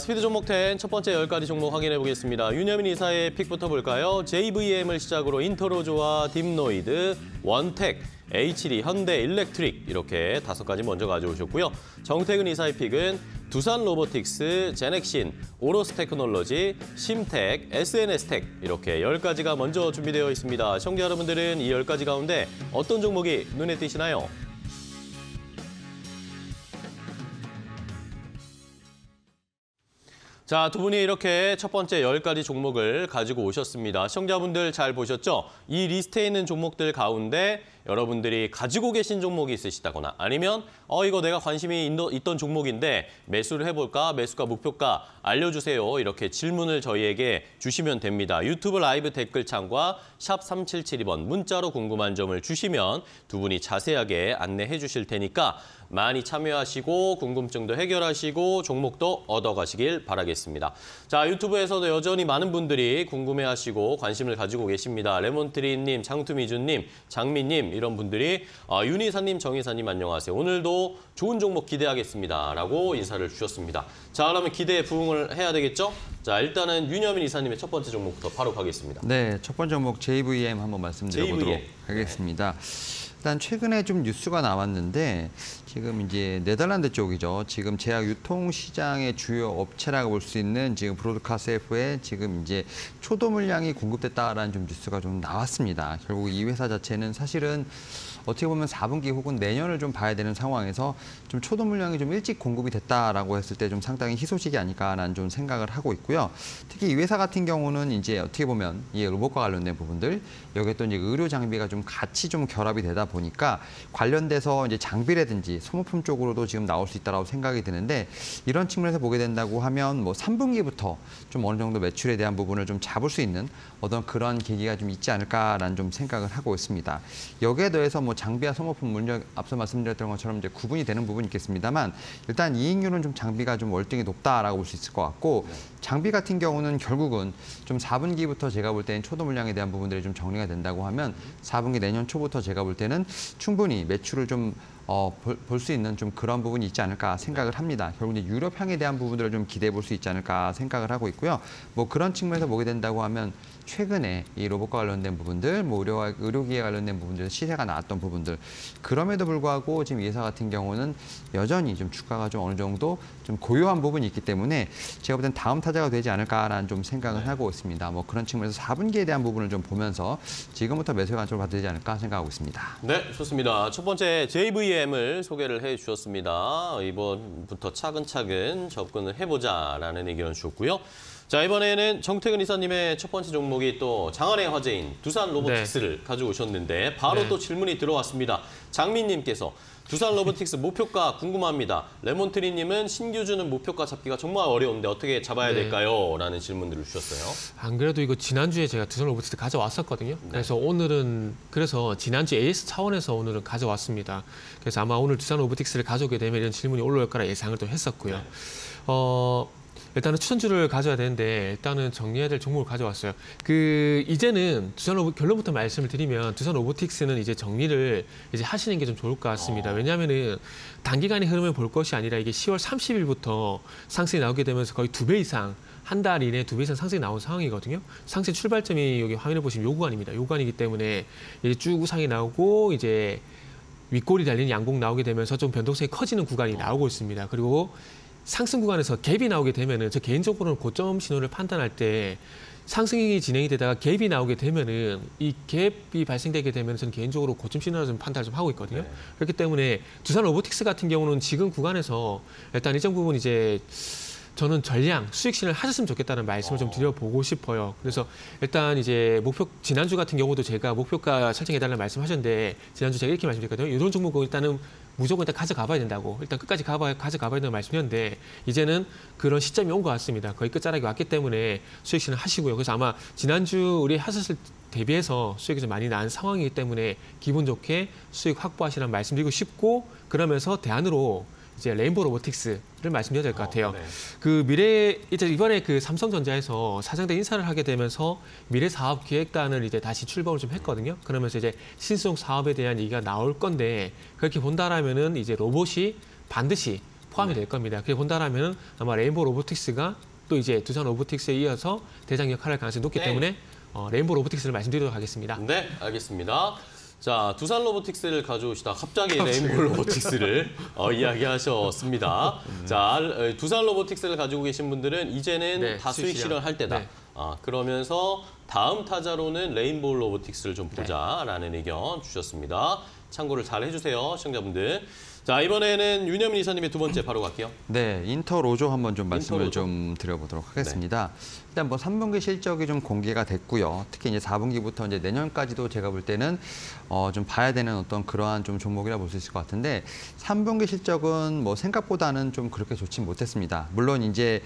스피드 종목 10 첫 번째 10가지 종목 확인해 보겠습니다. 윤여민 이사의 픽부터 볼까요? JVM을 시작으로 인터로조와 딥노이드, 원텍, H2, 현대 일렉트릭 이렇게 5가지 먼저 가져오셨고요. 정태근 이사의 픽은 두산 로보틱스, 제넥신, 오로스 테크놀로지, 심텍, SNS텍 이렇게 10가지가 먼저 준비되어 있습니다. 시청자 여러분들은 이 10가지 가운데 어떤 종목이 눈에 띄시나요? 자, 두 분이 이렇게 첫 번째 10가지 종목을 가지고 오셨습니다. 시청자분들 잘 보셨죠? 이 리스트에 있는 종목들 가운데 여러분들이 가지고 계신 종목이 있으시다거나 아니면 이거 내가 관심이 있던 종목인데 매수를 해볼까? 매수가 목표가 알려주세요. 이렇게 질문을 저희에게 주시면 됩니다. 유튜브 라이브 댓글창과 샵 3772번 문자로 궁금한 점을 주시면 두 분이 자세하게 안내해 주실 테니까 많이 참여하시고 궁금증도 해결하시고 종목도 얻어가시길 바라겠습니다. 자, 유튜브에서도 여전히 많은 분들이 궁금해하시고 관심을 가지고 계십니다. 레몬트리님, 장투미주님, 장미님 이런 분들이 윤 이사님, 정 이사님 안녕하세요. 오늘도 좋은 종목 기대하겠습니다. 라고 인사를 주셨습니다. 자, 그러면 기대에 부응을 해야 되겠죠? 자, 일단은 윤여민 이사님의 첫 번째 종목부터 바로 가겠습니다. 네, 첫 번째 종목 JVM 한번 말씀드려보도록 하겠습니다. 일단 최근에 좀 뉴스가 나왔는데 지금 이제 네덜란드 쪽이죠. 지금 제약 유통 시장의 주요 업체라고 볼 수 있는 지금 브로드카스트에 지금 이제 초도 물량이 공급됐다라는 좀 뉴스가 좀 나왔습니다. 결국 이 회사 자체는 사실은 어떻게 보면 4분기 혹은 내년을 좀 봐야 되는 상황에서 좀 초도 물량이 좀 일찍 공급이 됐다라고 했을 때 좀 상당히 희소식이 아닐까라는 좀 생각을 하고 있고요. 특히 이 회사 같은 경우는 이제 어떻게 보면 이 로봇과 관련된 부분들 여기에 또 이제 의료 장비가 좀 같이 좀 결합이 되다 보니까 관련돼서 이제 장비라든지 소모품 쪽으로도 지금 나올 수 있다라고 생각이 드는데 이런 측면에서 보게 된다고 하면 뭐 3분기부터 좀 어느 정도 매출에 대한 부분을 좀 잡을 수 있는 어떤 그런 계기가 좀 있지 않을까라는 좀 생각을 하고 있습니다. 여기에 더해서 뭐 장비와 소모품 물량 앞서 말씀드렸던 것처럼 이제 구분이 되는 부분이 있겠습니다만 일단 이익률은 좀 장비가 좀 월등히 높다라고 볼 수 있을 것 같고 장비 같은 경우는 결국은 좀 4분기부터 제가 볼 때는 초도 물량에 대한 부분들이 좀 정리가 된다고 하면 4분기 내년 초부터 제가 볼 때는 충분히 매출을 좀 볼 수 있는 좀 그런 부분이 있지 않을까 생각을 합니다. 결국 이제 유럽향에 대한 부분들을 좀 기대해 볼 수 있지 않을까 생각을 하고 있고요. 뭐 그런 측면에서 보게 된다고 하면 최근에 이 로봇과 관련된 부분들, 뭐 의료기에 관련된 부분들, 시세가 나왔던 부분들 그럼에도 불구하고 지금 이 회사 같은 경우는 여전히 좀 주가가 좀 어느 정도 좀 고요한 부분이 있기 때문에 제가 볼 땐 다음 타자가 되지 않을까라는 좀 생각을 하고 있습니다. 뭐 그런 측면에서 4분기에 대한 부분을 좀 보면서 지금부터 매수의 관점을 봐도 되지 않을까 생각하고 있습니다. 네, 좋습니다. 첫 번째 JVM을 소개를 해주셨습니다. 이번부터 차근차근 접근을 해보자라는 의견을 주셨고요. 자, 이번에는 정태근 이사님의 첫 번째 종목이 또 장안의 화제인 두산 로보틱스를 가져오셨는데 바로 또 질문이 들어왔습니다. 장민님께서 두산 로보틱스 목표가 궁금합니다. 레몬트리님은 신규주는 목표가 잡기가 정말 어려운데 어떻게 잡아야 될까요? 라는 질문들을 주셨어요. 안 그래도 이거 지난주에 제가 두산 로보틱스 가져왔었거든요. 그래서 오늘은 지난주 AS 차원에서 오늘은 가져왔습니다. 그래서 아마 오늘 두산 로보틱스를 가져오게 되면 이런 질문이 올라올 거라 예상을 또 했었고요. 일단은 추천주를 가져야 되는데 일단은 정리해야 될 종목을 가져왔어요. 이제는 결론부터 말씀을 드리면 두산 로보틱스는 이제 정리를 이제 하시는 게 좀 좋을 것 같습니다. 왜냐하면은 단기간의 흐름을 볼 것이 아니라 이게 10월 30일부터 상승이 나오게 되면서 거의 2배 이상 한 달 이내에 2배 이상 상승이 나온 상황이거든요. 상승 출발점이 여기 화면에 보시면 요구간입니다. 요구간이기 때문에 이제 쭉 우상이 나오고 이제 윗골이 달린 양봉 나오게 되면서 좀 변동성이 커지는 구간이 나오고 있습니다. 그리고 상승 구간에서 갭이 나오게 되면은 저 개인적으로는 고점 신호를 판단할 때 상승이 진행이 되다가 갭이 나오게 되면은 이 갭이 발생되게 되면 저는 개인적으로 고점 신호를 좀 판단을 좀 하고 있거든요. 그렇기 때문에 두산 로보틱스 같은 경우는 지금 구간에서 일단 일정 부분 이제 저는 전량 수익 실현을 하셨으면 좋겠다는 말씀을 좀 드려보고 싶어요. 그래서 일단 이제 지난주 같은 경우도 제가 목표가 설정해달라는 말씀하셨는데 지난주 제가 이렇게 말씀드렸거든요. 이런 종목은 일단은 무조건 일단 가져가 봐야 된다고. 일단 끝까지 가져가 봐야 된다고 말씀드렸는데 이제는 그런 시점이 온 것 같습니다. 거의 끝자락이 왔기 때문에 수익 실현 하시고요. 그래서 아마 지난주 우리 하셨을 대비해서 수익이 좀 많이 난 상황이기 때문에 기분 좋게 수익 확보하시라는 말씀드리고 싶고 그러면서 대안으로 이제 레인보우 로보틱스를 말씀드려야 될 것 같아요. 이제 이번에 삼성전자에서 사장대 인사를 하게 되면서 미래 사업 기획단을 이제 다시 출범을 좀 했거든요. 그러면서 이제 신수용 사업에 대한 얘기가 나올 건데 그렇게 본다라면은 이제 로봇이 반드시 포함이 될 겁니다. 그렇게 본다라면 아마 레인보우 로보틱스가 또 이제 두산 로보틱스에 이어서 대장 역할을 할 가능성이 높기 때문에 레인보우 로보틱스를 말씀드리도록 하겠습니다. 네, 알겠습니다. 자, 두산 로보틱스를 가져오시다 갑자기 레인보우 로보틱스를 이야기하셨습니다. 자, 두산 로보틱스를 가지고 계신 분들은 이제는 다 수익 실현할 때다. 그러면서 다음 타자로는 레인보우 로보틱스를 좀 보자라는 의견 주셨습니다. 참고를 잘 해주세요, 시청자분들. 자, 이번에는 윤여민 이사님의 두 번째 바로 갈게요. 네, 인터로조 한번 좀 말씀을 좀 드려보도록 하겠습니다. 일단 뭐 3분기 실적이 좀 공개가 됐고요. 특히 이제 4분기부터 이제 내년까지도 제가 볼 때는 좀 봐야 되는 어떤 그러한 좀 종목이라 볼 수 있을 것 같은데 3분기 실적은 뭐 생각보다는 좀 그렇게 좋지 못했습니다. 물론 이제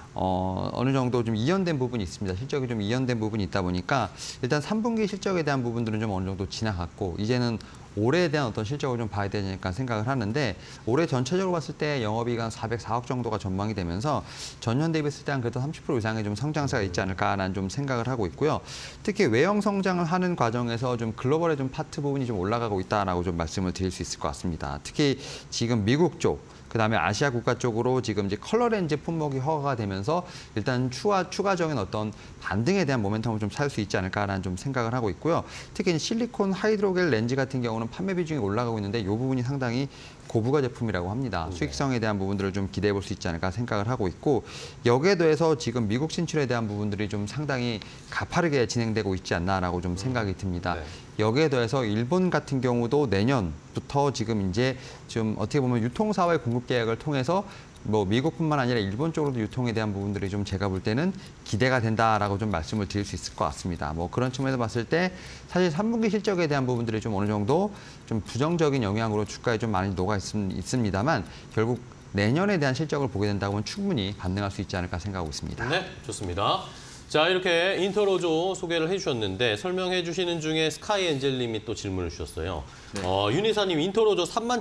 어느 정도 좀 이연된 부분이 있습니다. 실적이 좀 이연된 부분이 있다 보니까 일단 3분기 실적에 대한 부분들은 좀 어느 정도 지나갔고 이제는 올해에 대한 어떤 실적을 좀 봐야 되니까 생각을 하는데 올해 전체적으로 봤을 때 영업이익 한 404억 정도가 전망이 되면서 전년 대비했을 때 한 그래도 30% 이상의 좀 성장세가 있지 않을까라는 좀 생각을 하고 있고요. 특히 외형 성장을 하는 과정에서 좀 글로벌의 좀 파트 부분이 좀 올라가고 있다라고 좀 말씀을 드릴 수 있을 것 같습니다. 특히 지금 미국 쪽 그다음에 아시아 국가 쪽으로 지금 이제 컬러 렌즈 품목이 허가가 되면서 일단 추가적인 어떤 반등에 대한 모멘텀을 좀 찾을 수 있지 않을까라는 좀 생각을 하고 있고요. 특히 실리콘 하이드로겔 렌즈 같은 경우는 판매 비중이 올라가고 있는데 이 부분이 상당히 고부가 제품이라고 합니다. 수익성에 대한 부분들을 좀 기대해 볼 수 있지 않을까 생각을 하고 있고 여기에 더해서 지금 미국 진출에 대한 부분들이 좀 상당히 가파르게 진행되고 있지 않나라고 좀 생각이 듭니다. 여기에 더해서 일본 같은 경우도 내년부터 지금 이제 좀 어떻게 보면 유통사와의 공급 계약을 통해서 뭐 미국뿐만 아니라 일본 쪽으로도 유통에 대한 부분들이 좀 제가 볼 때는 기대가 된다라고 좀 말씀을 드릴 수 있을 것 같습니다. 뭐 그런 측면에서 봤을 때 사실 3분기 실적에 대한 부분들이 좀 어느 정도 좀 부정적인 영향으로 주가에 좀 많이 녹아 있습니다만 결국 내년에 대한 실적을 보게 된다고 하면 충분히 반등할 수 있지 않을까 생각하고 있습니다. 네, 좋습니다. 자, 이렇게 인터로조 소개를 해주셨는데 설명해 주시는 중에 스카이엔젤님이 또 질문을 주셨어요. 윤 이사님, 인터로조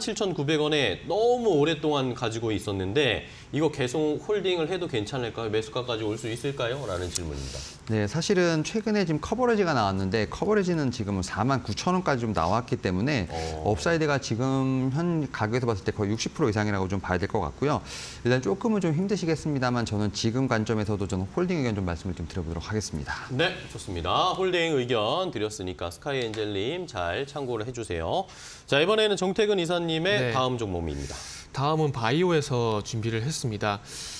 37,900원에 너무 오랫동안 가지고 있었는데 이거 계속 홀딩을 해도 괜찮을까요? 매수가까지 올 수 있을까요? 라는 질문입니다. 네, 사실은 최근에 지금 커버리지가 나왔는데 커버리지는 지금 49,000원까지 좀 나왔기 때문에 업사이드가 지금 현 가격에서 봤을 때 거의 60% 이상이라고 좀 봐야 될 것 같고요. 일단 조금은 좀 힘드시겠습니다만 저는 지금 관점에서도 저는 홀딩 의견 좀 말씀을 좀 드려보도록 하겠습니다. 네, 좋습니다. 홀딩 의견 드렸으니까 스카이엔젤님 잘 참고를 해주세요. 자, 이번에는 정태근 이사님의 다음 종목입니다. 다음은 바이오에서 준비를 했습니다.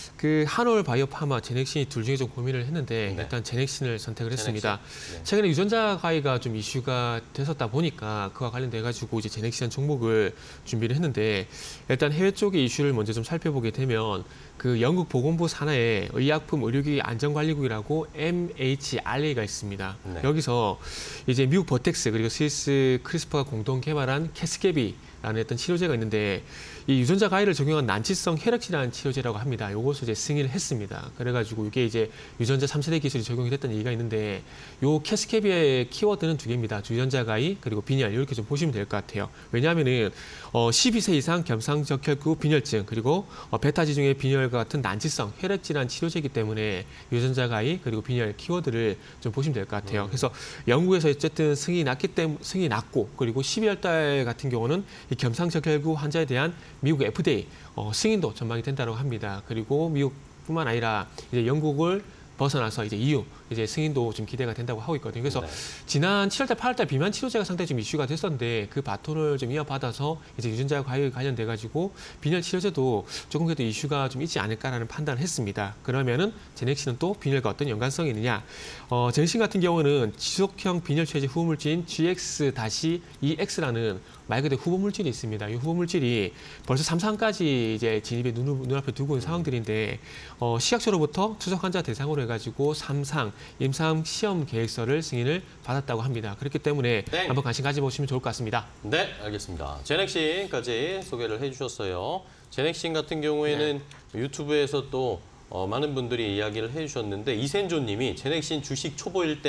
그 한올 바이오 파마, 제넥신이 둘 중에 좀 고민을 했는데 일단 제넥신을 선택을 했습니다. 최근에 유전자 가위가 좀 이슈가 됐었다 보니까 그와 관련돼 가지고 이제 제넥신 종목을 준비를 했는데 일단 해외 쪽의 이슈를 먼저 좀 살펴보게 되면 그 영국 보건부 산하에 의약품 의료기기 안전관리국이라고 MHRA가 있습니다. 여기서 이제 미국 버텍스 그리고 스위스 크리스퍼가 공동 개발한 캐스케비라는 어떤 치료제가 있는데 이 유전자 가위를 적용한 난치성 혈액질환 치료제라고 합니다. 요것을 이제 승인을 했습니다. 그래가지고 이게 이제 유전자 3세대 기술이 적용이 됐다는 얘기가 있는데 요 캐스케비의 키워드는 두 개입니다. 유전자 가위 그리고 빈혈 이렇게 좀 보시면 될 것 같아요. 왜냐하면은 12세 이상 겸상적혈구 빈혈증 그리고 베타지중의 빈혈과 같은 난치성 혈액질환 치료제이기 때문에 유전자 가위 그리고 빈혈 키워드를 좀 보시면 될 것 같아요. 그래서 영국에서 어쨌든 승인이 났고 그리고 12월 달 같은 경우는 이 겸상적혈구 환자에 대한 미국 FDA 승인도 전망이 된다고 합니다. 그리고 미국뿐만 아니라 이제 영국을 벗어나서 이제 EU 이제 승인도 좀 기대가 된다고 하고 있거든요. 그래서 지난 7월달, 8월달 비만 치료제가 상당히 좀 이슈가 됐었는데 그 바톤을 좀 이어받아서 이제 유전자 과외 관련돼 가지고 빈혈 치료제도 조금 그래도 이슈가 좀 있지 않을까라는 판단을 했습니다. 그러면은 제넥신은 또 빈혈과 어떤 연관성이 있느냐? 제넥신 같은 경우는 지속형 빈혈 체제 후보물질인 GX-EX라는 말 그대로 후보물질이 있습니다. 이 후보물질이 벌써 3상까지 이제 진입에 눈앞에 두고 있는 상황들인데 시약처로부터 추적 환자 대상으로 해가지고 3상 임상 시험 계획서를 승인을 받았다고 합니다. 그렇기 때문에 한번 관심 가져보시면 좋을 것 같습니다. 네, 알겠습니다. 제넥신까지 소개를 해주셨어요. 제넥신 같은 경우에는 유튜브에서 또 많은 분들이 이야기를 해주셨는데 이센조님이 제넥신 주식 초보일 때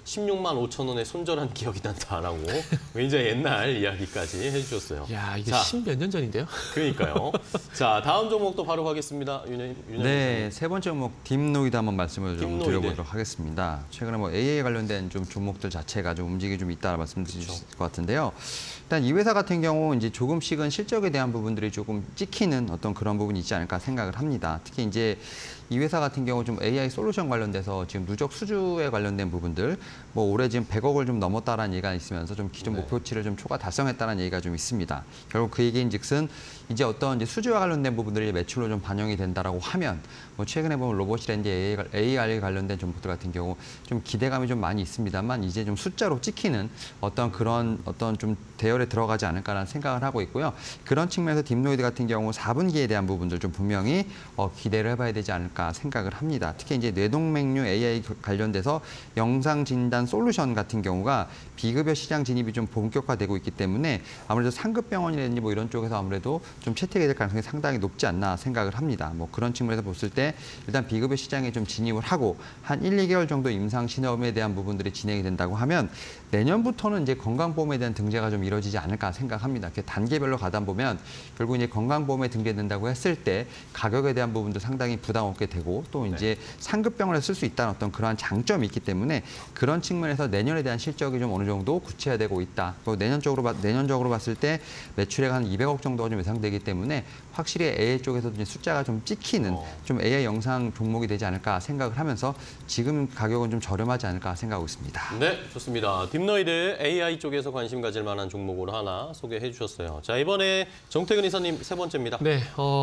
16만 5천 원에 손절한 기억이 난다라고 굉장히 옛날 이야기까지 해주셨어요. 야, 이게 자, 10몇 년 전인데요? 그러니까요. 자, 다음 종목도 바로 가겠습니다. 네, 세 번째 종목 딥노이드 한번 말씀을 좀 딥노이드. 드려보도록 하겠습니다. 최근에 뭐 AI 관련된 좀 종목들 자체가 좀 움직임이 좀 있다라 말씀드릴 수 있을 것 같은데요. 일단 이 회사 같은 경우 이제 조금씩은 실적에 대한 부분들이 조금 찍히는 어떤 그런 부분이 있지 않을까 생각을 합니다. 특히 이제 이 회사 같은 경우 좀 AI 솔루션 관련돼서 지금 누적 수주에 관련된 부분들, 뭐 올해 지금 100억을 좀 넘었다라는 얘기가 있으면서 좀 기존 목표치를 좀 초과 달성했다는 얘기가 좀 있습니다. 결국 그 얘기인즉슨 이제 어떤 이제 수주와 관련된 부분들이 매출로 좀 반영이 된다라고 하면, 뭐 최근에 보면 로봇이라든지 AI 관련된 종목들 같은 경우 좀 기대감이 좀 많이 있습니다만 이제 좀 숫자로 찍히는 어떤 그런 어떤 좀 대열에 들어가지 않을까라는 생각을 하고 있고요. 그런 측면에서 딥노이드 같은 경우 4분기에 대한 부분들 좀 분명히 기대를 해봐야 되지 않을까 생각을 합니다. 특히 이제 뇌동맥류 AI 관련돼서 영상 진단 솔루션 같은 경우가 비급여 시장 진입이 좀 본격화되고 있기 때문에 아무래도 상급 병원이라든지 뭐 이런 쪽에서 아무래도 좀 채택이 될 가능성이 상당히 높지 않나 생각을 합니다. 뭐 그런 측면에서 봤을 때 일단 비급여 시장에 좀 진입을 하고 한 1, 2개월 정도 임상 실험에 대한 부분들이 진행이 된다고 하면 내년부터는 이제 건강보험에 대한 등재가 좀 이루어지지 않을까 생각합니다. 단계별로 가다 보면 결국 이제 건강보험에 등재된다고 했을 때 가격에 대한 부분도 상당히 부담 없게 되고 또 이제 상급 병원에 쓸 수 있다는 어떤 그러한 장점이 있기 때문에 그런 측면에서 내년에 대한 실적이 좀 어느 정도 구체화되고 있다. 또 내년적으로 봤을 때 매출액 한 200억 정도가 좀 예상되기 때문에 확실히 AI 쪽에서도 이제 숫자가 좀 찍히는 좀 AI 영상 종목이 되지 않을까 생각을 하면서 지금 가격은 좀 저렴하지 않을까 생각하고 있습니다. 네, 좋습니다. 딥노이드 AI 쪽에서 관심 가질 만한 종목으로 하나 소개해 주셨어요. 자, 이번에 정태근 이사님 세 번째입니다. 네,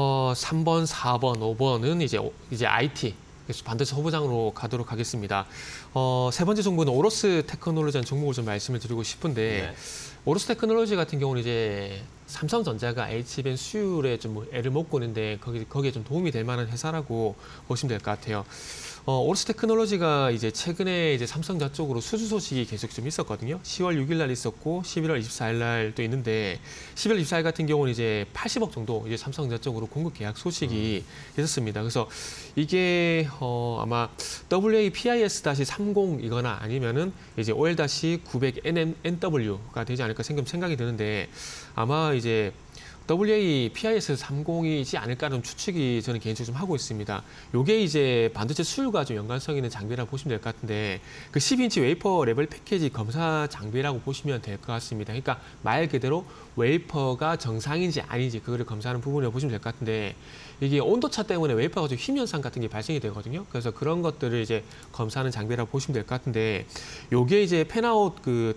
3번, 4번, 5번은 이제 IT. 그래서 반드시 후보장으로 가도록 하겠습니다. 세 번째 종목은 오로스 테크놀로지라는 종목을 좀 말씀을 드리고 싶은데 오로스 테크놀로지 같은 경우는 이제 삼성전자가 HBM 수율에 좀 애를 먹고 있는데 거기에 좀 도움이 될 만한 회사라고 보시면 될 것 같아요. 오로스 테크놀로지가 이제 최근에 이제 삼성전자 쪽으로 수주 소식이 계속 좀 있었거든요. 10월 6일 날 있었고 11월 24일 날 또 있는데 11월 24일 같은 경우는 이제 80억 정도 이제 삼성전자 쪽으로 공급 계약 소식이 있었습니다. 그래서 이게 아마 WAPIS-30이거나 아니면은 이제 OL-900NW가 되지 않을까 생각이 드는데 아마 이제 WAPIS-30이지 않을까라는 추측이 저는 개인적으로 좀 하고 있습니다. 요게 이제 반도체 수율과 좀 연관성 있는 장비라고 보시면 될 것 같은데 그 12인치 웨이퍼 레벨 패키지 검사 장비라고 보시면 될 것 같습니다. 그러니까 말 그대로 웨이퍼가 정상인지 아닌지 그거를 검사하는 부분이라고 보시면 될 것 같은데 이게 온도차 때문에 웨이퍼가 좀 휘 현상 같은 게 발생이 되거든요. 그래서 그런 것들을 이제 검사하는 장비라고 보시면 될 것 같은데 요게 이제 펜아웃 그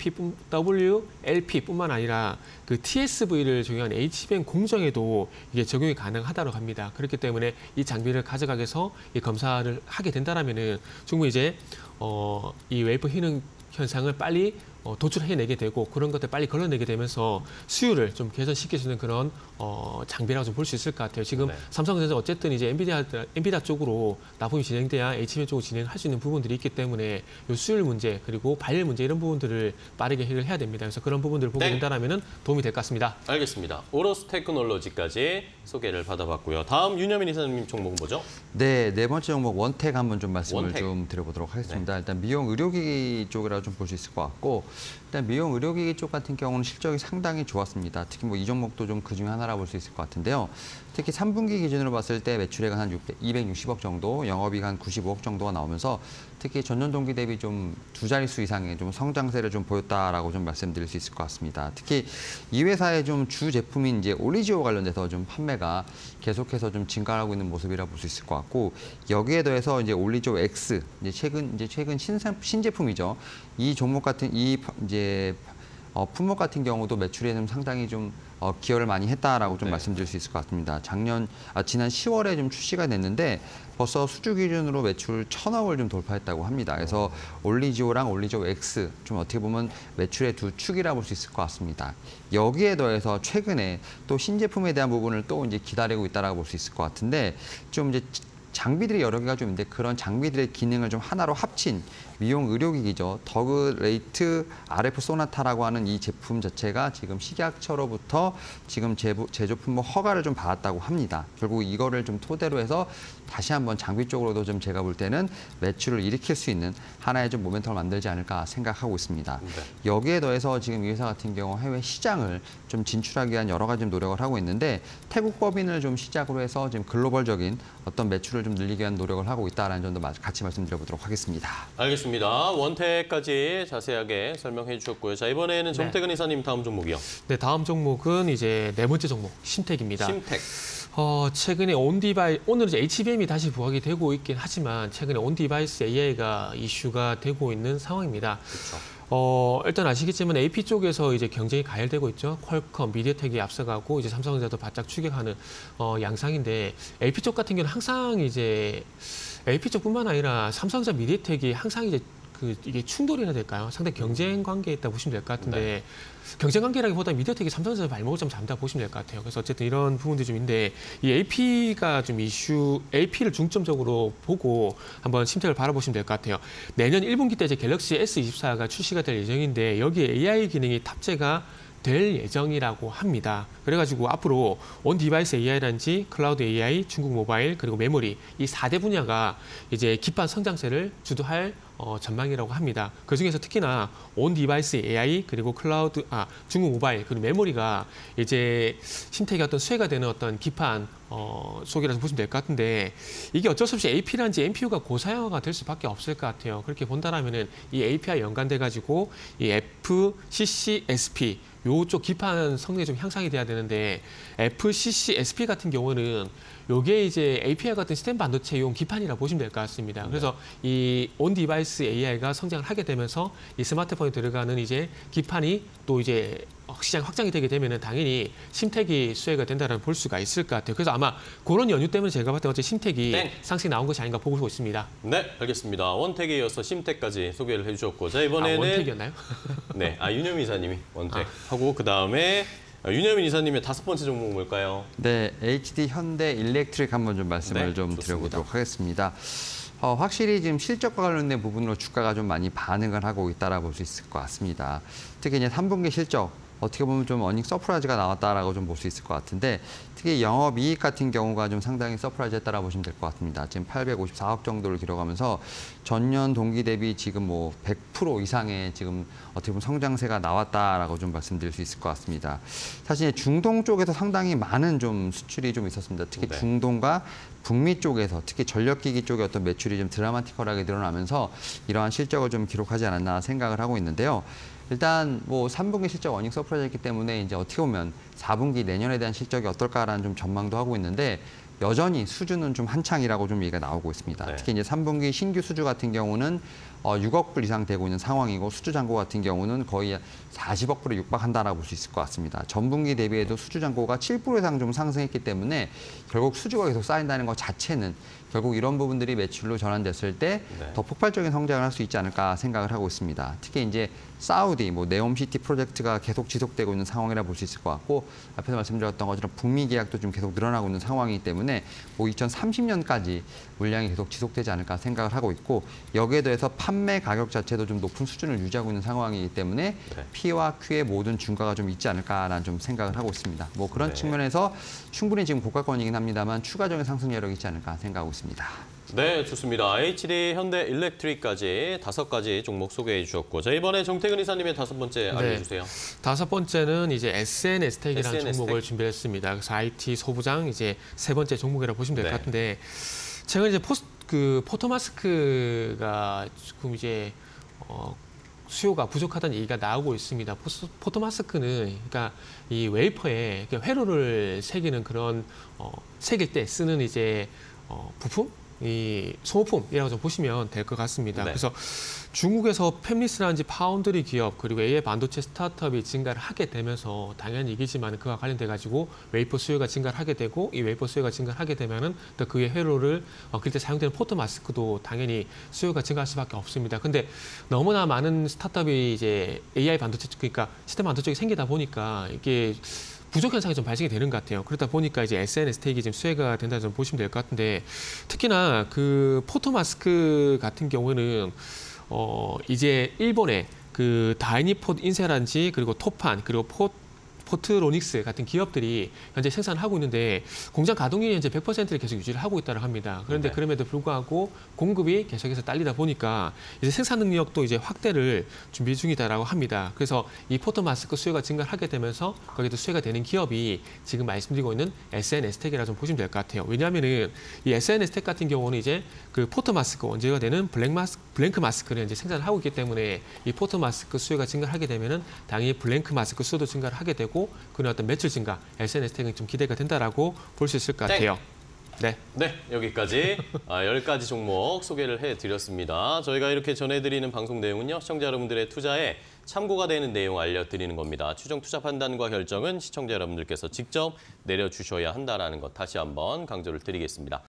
WLP뿐만 아니라 그 TSV를 적용한 HBM 공정에도 이게 적용이 가능하다고 합니다. 그렇기 때문에 이 장비를 가져가서 이 검사를 하게 된다라면은 충분히 이제 이 웨이퍼 휘는 현상을 빨리 도출해내게 되고 그런 것들 빨리 걸러내게 되면서 수율을 좀 개선시켜주는 그런 장비라고 좀 볼 수 있을 것 같아요. 지금 삼성전자 어쨌든 이제 엔비디아 쪽으로 납품이 진행돼야 HBM 쪽으로 진행할 수 있는 부분들이 있기 때문에 이 수율 문제 그리고 발열 문제 이런 부분들을 빠르게 해결을 해야 됩니다. 그래서 그런 부분들을 보게 된다면 도움이 될 것 같습니다. 알겠습니다. 오로스 테크놀로지까지 소개를 받아봤고요. 다음 윤여민 이사님 종목은 뭐죠? 네, 네 번째 종목 원텍 한번 좀 말씀을 원텍. 좀 드려보도록 하겠습니다. 일단 미용 의료기기 쪽이라고 좀 볼 수 있을 것 같고 일단 미용 의료기기 쪽 같은 경우는 실적이 상당히 좋았습니다. 특히 뭐 이 종목도 좀 그중에 하나라고 볼 수 있을 것 같은데요. 특히 3분기 기준으로 봤을 때 매출액은 한 260억 정도, 영업이익 한 95억 정도가 나오면서 특히 전년 동기 대비 좀 두 자릿수 이상의 좀 성장세를 좀 보였다라고 좀 말씀드릴 수 있을 것 같습니다. 특히 이 회사의 좀 주 제품인 이제 올리지오 관련돼서 좀 판매가 계속해서 좀 증가하고 있는 모습이라 볼 수 있을 것 같고 여기에 더해서 이제 올리지오 X 이제 최근 신제품이죠. 이 종목 같은 이제 품목 같은 경우도 매출에는 상당히 좀 기여를 많이 했다라고 좀 말씀드릴 수 있을 것 같습니다. 지난 10월에 좀 출시가 됐는데 벌써 수주 기준으로 매출 1,000억을 좀 돌파했다고 합니다. 그래서 올리지오랑 올리지오 X 좀 어떻게 보면 매출의 두 축이라 볼 수 있을 것 같습니다. 여기에 더해서 최근에 또 신제품에 대한 부분을 또 이제 기다리고 있다라고 볼 수 있을 것 같은데 좀 이제 장비들이 여러 개가 좀 있는데 그런 장비들의 기능을 좀 하나로 합친 미용 의료기기죠. 더그레이트 RF 소나타라고 하는 이 제품 자체가 지금 식약처로부터 지금 제조품목 허가를 좀 받았다고 합니다. 결국 이거를 좀 토대로 해서 다시 한번 장비 쪽으로도 좀 제가 볼 때는 매출을 일으킬 수 있는 하나의 좀 모멘텀을 만들지 않을까 생각하고 있습니다. 네. 여기에 더해서 지금 이 회사 같은 경우 해외 시장을 좀 진출하기 위한 여러 가지 좀 노력을 하고 있는데 태국 법인을 좀 시작으로 해서 지금 글로벌적인 어떤 매출을 좀 늘리기 위한 노력을 하고 있다는 점도 같이 말씀드려보도록 하겠습니다. 알겠습니다. 원택까지 자세하게 설명해 주셨고요. 자, 이번에는 정태근 이사님 다음 종목이요. 네, 다음 종목은 이제 네 번째 종목 심택입니다. 심택. 최근에 오늘 이제 HBM이 다시 부각이 되고 있긴 하지만 최근에 온디바이스 AI가 이슈가 되고 있는 상황입니다. 그렇죠. 일단 아시겠지만 AP 쪽에서 이제 경쟁이 가열되고 있죠. 퀄컴, 미디어텍이 앞서가고 이제 삼성전자도 바짝 추격하는 양상인데 AP 쪽 같은 경우는 항상 이제 AP 쪽뿐만 아니라 삼성전자, 미디어텍이 항상 이제 이게 충돌이라 해야 될까요? 상당히 경쟁 관계에 있다 보시면 될 것 같은데 네. 경쟁 관계라기보다 미디어텍이 삼성전자 발목을 좀 잡는다 보시면 될 것 같아요. 그래서 어쨌든 이런 부분들이 좀 있는데 이 AP가 좀 AP를 중점적으로 보고 한번 심택을 바라보시면 될 것 같아요. 내년 1분기 때 이제 갤럭시 S24가 출시가 될 예정인데 여기에 AI 기능이 탑재가 될 예정이라고 합니다. 그래가지고 앞으로 온 디바이스 AI라든지 클라우드 AI, 중국 모바일 그리고 메모리 이 4대 분야가 이제 기판 성장세를 주도할 전망이라고 합니다. 그 중에서 특히나 온 디바이스 AI 그리고 중국 모바일 그리고 메모리가 이제 심택의 어떤 수혜가 되는 어떤 기판 속이라서 보시면 될 것 같은데 이게 어쩔 수 없이 AP라든지 NPU가 고사양화가 될 수밖에 없을 것 같아요. 그렇게 본다라면은 이 AP와 연관돼 가지고 이 FC, SP 요쪽 기판 성능이 좀 향상이 돼야 되는데 FC, SP 같은 경우는 요게 이제 API 같은 시스템 반도체용 기판이라 보시면 될 것 같습니다. 그래서 이 온 디바이스 AI가 성장을 하게 되면서 이 스마트폰에 들어가는 이제 기판이 또 이제 시장 확장이 되게 되면은 당연히 심택이 수혜가 된다라는 볼 수가 있을 것 같아요. 그래서 아마 그런 연유 때문에 제가 봤을 때 어째 심택이 상승이 나온 것이 아닌가 보고 있습니다. 네, 알겠습니다. 원택에 이어서 심택까지 소개를 해주셨고, 자 이번에는 원택이었나요? 네, 윤여민 이사님이 원택 하고 그 다음에 윤여민 이사님의 다섯 번째 종목은 뭘까요? 네, HD 현대 일렉트릭 한번 좀 말씀을 네, 좀 좋습니다. 드려보도록 하겠습니다. 확실히 지금 실적과 관련된 부분으로 주가가 좀 많이 반응을 하고 있다라고 볼 수 있을 것 같습니다. 특히 이제 3분기 실적 어떻게 보면 좀 어닝 서프라이즈가 나왔다라고 좀 볼 수 있을 것 같은데 특히 영업이익 같은 경우가 좀 상당히 서프라이즈했다라고 보시면 될 것 같습니다. 지금 854억 정도를 기록하면서 전년 동기 대비 지금 뭐 100% 이상의 지금 어떻게 보면 성장세가 나왔다라고 좀 말씀드릴 수 있을 것 같습니다. 사실 중동 쪽에서 상당히 많은 좀 수출이 좀 있었습니다. 특히 네. 중동과 북미 쪽에서 특히 전력기기 쪽의 어떤 매출이 좀 드라마티컬하게 늘어나면서 이러한 실적을 좀 기록하지 않았나 생각을 하고 있는데요. 일단 뭐 3분기 실적 어닝 서프라이즈였기 때문에 이제 어떻게 보면 4분기 내년에 대한 실적이 어떨까라는 좀 전망도 하고 있는데 여전히 수주는 좀 한창이라고 좀 얘기가 나오고 있습니다. 네. 특히 이제 3분기 신규 수주 같은 경우는 6억 불 이상 되고 있는 상황이고 수주 잔고 같은 경우는 거의 40억 불에 육박한다라고 볼 수 있을 것 같습니다. 전분기 대비해도 수주 잔고가 7% 이상 좀 상승했기 때문에 결국 수주가 계속 쌓인다는 것 자체는 결국 이런 부분들이 매출로 전환됐을 때 더 네. 폭발적인 성장을 할 수 있지 않을까 생각을 하고 있습니다. 특히 이제 사우디, 네옴시티 프로젝트가 계속 지속되고 있는 상황이라 볼 수 있을 것 같고 앞에서 말씀드렸던 것처럼 북미 계약도 좀 계속 늘어나고 있는 상황이기 때문에 2030년까지 물량이 계속 지속되지 않을까 생각을 하고 있고 여기에 더해서 판매 가격 자체도 좀 높은 수준을 유지하고 있는 상황이기 때문에 네. P와 Q의 모든 중가가 좀 있지 않을까라는 좀 생각을 하고 있습니다. 뭐 그런 네. 측면에서 충분히 지금 고가권이긴 합니다만 추가적인 상승 여력이 있지 않을까 생각하고 있습니다. 네, 좋습니다. HD 현대 일렉트릭까지 5가지 종목 소개해 주셨고, 자 이번에 정태근 이사님의 다섯 번째 알려주세요. 다섯 번째는 이제 SNS텍이라는 SNS텍. 종목을 준비했습니다. 그래서 IT 소부장 이제 세 번째 종목이라고 보시면 될 것 네. 같은데 최근 이제 포토마스크가 지금 이제 수요가 부족하다는 얘기가 나오고 있습니다. 포토마스크는 그러니까 이 웨이퍼에 회로를 새기는 그런 새길 때 쓰는 이제 부품, 이 소모품이라고 좀 보시면 될 것 같습니다. 네. 그래서 중국에서 팹리스라든지 파운드리 기업 그리고 AI 반도체 스타트업이 증가를 하게 되면서 당연히 이기지만 그와 관련돼 가지고 웨이퍼 수요가 증가를 하게 되고 이 웨이퍼 수요가 증가를 하게 되면은 또 그의 회로를 그때 사용되는 포토 마스크도 당연히 수요가 증가할 수밖에 없습니다. 근데 너무나 많은 스타트업이 이제 AI 반도체 그러니까 시스템 반도체가 생기다 보니까 이게 부족 현상이 좀 발생이 되는 것 같아요. 그러다 보니까 이제 SNS 스테이크 지금 수혜가 된다 좀 보시면 될 것 같은데 특히나 그 포토마스크 같은 경우는 이제 일본의 그 다이니포 인쇄라든지 그리고 토판 그리고 포트로닉스 같은 기업들이 현재 생산하고 있는데 공장 가동률이 현재 100%를 계속 유지를 하고 있다고 합니다. 그런데 네. 그럼에도 불구하고 공급이 계속해서 딸리다 보니까 이제 생산 능력도 이제 확대를 준비 중이다라고 합니다. 그래서 이 포토 마스크 수요가 증가하게 되면서 거기도 수요가 되는 기업이 지금 말씀드리고 있는 SNS텍이라 좀 보시면 될 것 같아요. 왜냐하면은 이 SNS텍 같은 경우는 이제 그 포토 마스크 원재료가 되는 블랭크 마스크를 이제 생산을 하고 있기 때문에 이 포토 마스크 수요가 증가하게 되면은 당연히 블랭크 마스크 수요도 증가를 하게 되고 그런 어떤 매출 증가, SNS텍은 좀 기대가 된다라고 볼 수 있을 것 같아요. 네. 네, 여기까지 10가지 종목 소개를 해드렸습니다. 저희가 이렇게 전해드리는 방송 내용은요, 시청자 여러분들의 투자에 참고가 되는 내용 알려드리는 겁니다. 추정 투자 판단과 결정은 시청자 여러분들께서 직접 내려주셔야 한다는 것 다시 한번 강조를 드리겠습니다.